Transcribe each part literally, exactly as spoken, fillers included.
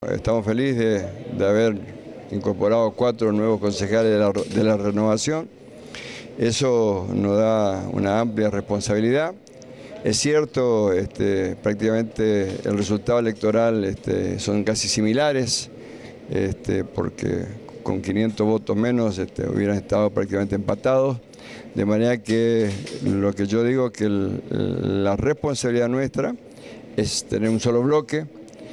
Estamos felices de, de haber incorporado cuatro nuevos concejales de la, de la renovación. Eso nos da una amplia responsabilidad. Es cierto, este, prácticamente el resultado electoral este, son casi similares, este, porque con quinientos votos menos este, hubieran estado prácticamente empatados. De manera que lo que yo digo que el, la responsabilidad nuestra es tener un solo bloque.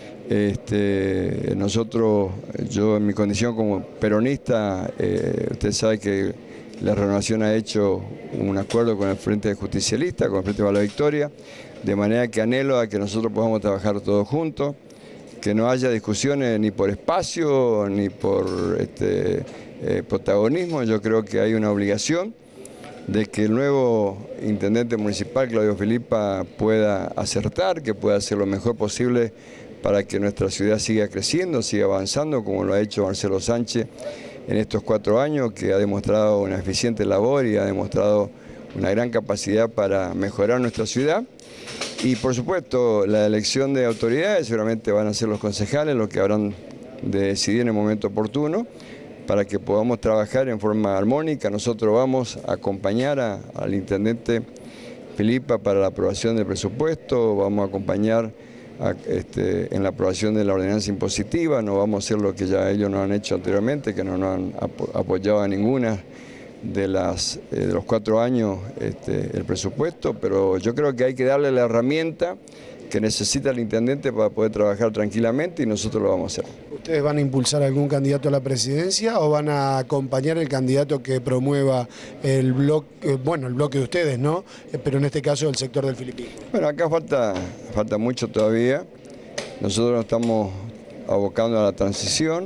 Este, nosotros, yo en mi condición como peronista, eh, usted sabe que la Renovación ha hecho un acuerdo con el Frente Justicialista, con el Frente para la Victoria, de manera que anhelo a que nosotros podamos trabajar todos juntos, que no haya discusiones ni por espacio ni por este, eh, protagonismo. Yo creo que hay una obligación de que el nuevo intendente municipal, Claudio Filipa, pueda acertar, que pueda hacer lo mejor posible para que nuestra ciudad siga creciendo, siga avanzando, como lo ha hecho Marcelo Sánchez en estos cuatro años, que ha demostrado una eficiente labor y ha demostrado una gran capacidad para mejorar nuestra ciudad. Y por supuesto, la elección de autoridades seguramente van a ser los concejales los que habrán de decidir en el momento oportuno, para que podamos trabajar en forma armónica. Nosotros vamos a acompañar a, al intendente Filipa para la aprobación del presupuesto, vamos a acompañar a, este, en la aprobación de la ordenanza impositiva, no vamos a hacer lo que ya ellos no han hecho anteriormente, que no nos han apo apoyado a ninguna de, las, eh, de los cuatro años este, el presupuesto, pero yo creo que hay que darle la herramienta que necesita el intendente para poder trabajar tranquilamente y nosotros lo vamos a hacer. ¿Ustedes van a impulsar algún candidato a la presidencia o van a acompañar el candidato que promueva el bloque, bueno, el bloque de ustedes, ¿no? Pero en este caso el sector del Filipín. Bueno, acá falta, falta mucho todavía. Nosotros nos estamos abocando a la transición,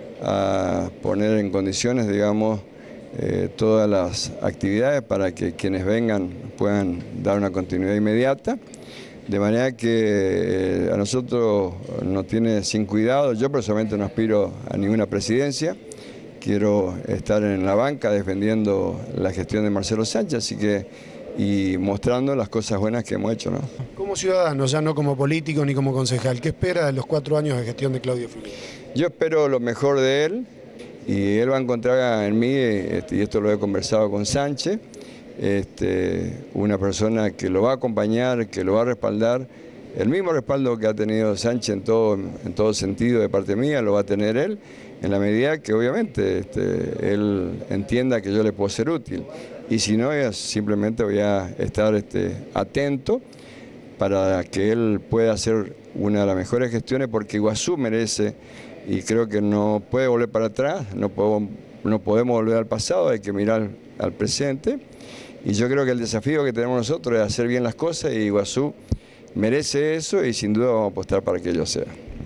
a poner en condiciones, digamos, eh, todas las actividades para que quienes vengan puedan dar una continuidad inmediata. De manera que a nosotros nos tiene sin cuidado. Yo personalmente no aspiro a ninguna presidencia, quiero estar en la banca defendiendo la gestión de Marcelo Sánchez, así que y mostrando las cosas buenas que hemos hecho, ¿no? Como ciudadano, ya no como político ni como concejal, ¿qué espera de los cuatro años de gestión de Claudio Filipa? Yo espero lo mejor de él y él va a encontrar en mí, y esto lo he conversado con Sánchez, Este, una persona que lo va a acompañar, que lo va a respaldar, el mismo respaldo que ha tenido Sánchez en todo, en todo sentido de parte mía, lo va a tener él, en la medida que obviamente este, él entienda que yo le puedo ser útil. Y si no, simplemente voy a estar este, atento para que él pueda hacer una de las mejores gestiones, porque Iguazú merece, y creo que no puede volver para atrás, no, puedo, no podemos volver al pasado, hay que mirar al presente. Y yo creo que el desafío que tenemos nosotros es hacer bien las cosas y Iguazú merece eso y sin duda vamos a apostar para que ello sea.